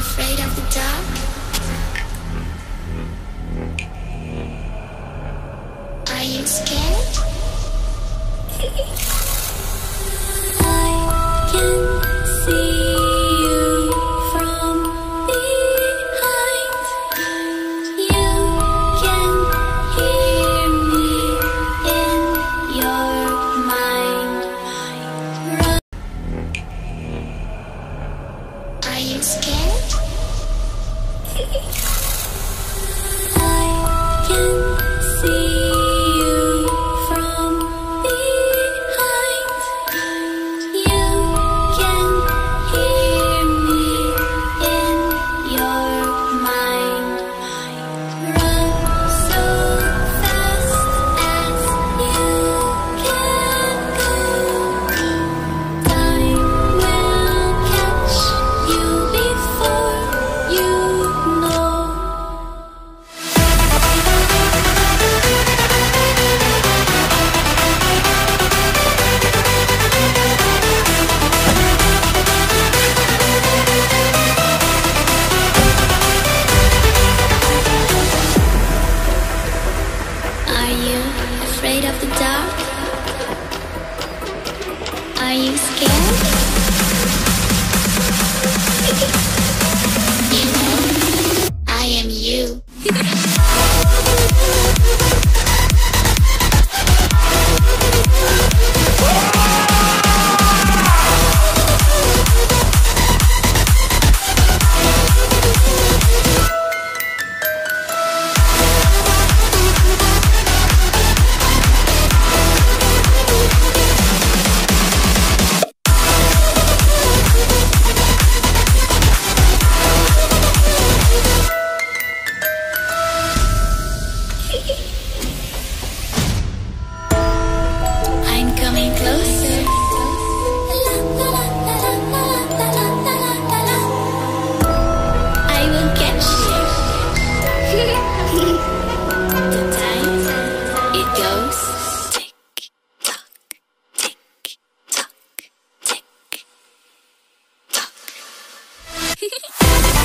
afraid of the dark? Are you scared? I can see you from behind. You can hear me in your mind. Run. Are you scared? I can see you from behind. You can hear me in your mind. Run so fast as you can go. Time will catch you before you know. Are you afraid of the dark? Are you scared? You know, I am you. I'm coming closer. I will catch you. The time it goes tick tock, tick tock, tick tock.